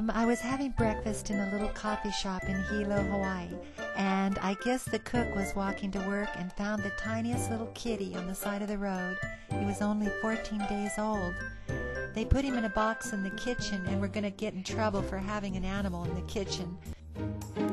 I was having breakfast in a little coffee shop in Hilo, Hawaii, and I guess the cook was walking to work and found the tiniest little kitty on the side of the road. He was only 14 days old. They put him in a box in the kitchen and were going to get in trouble for having an animal in the kitchen.